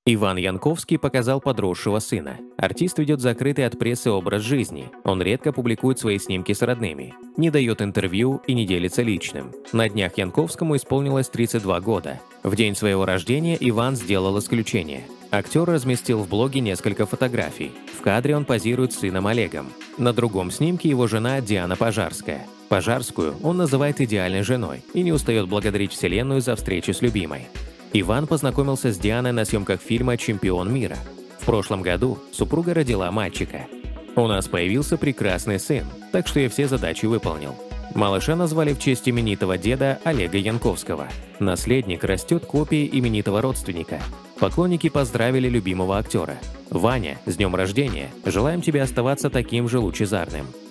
Иван Янковский показал подросшего сына. Артист ведет закрытый от прессы образ жизни. Он редко публикует свои снимки с родными, не дает интервью и не делится личным. На днях Янковскому исполнилось 32 года. В день своего рождения Иван сделал исключение. Актер разместил в блоге несколько фотографий. В кадре он позирует с сыном Олегом. На другом снимке его жена Диана Пожарская. Пожарскую он называет идеальной женой и не устает благодарить Вселенную за встречу с любимой. Иван познакомился с Дианой на съемках фильма «Чемпион мира». В прошлом году супруга родила мальчика. «У нас появился прекрасный сын, так что я все задачи выполнил». Малыша назвали в честь именитого деда Олега Янковского. Наследник растет копией именитого родственника. Поклонники поздравили любимого актера. «Ваня, с днем рождения! Желаем тебе оставаться таким же лучезарным».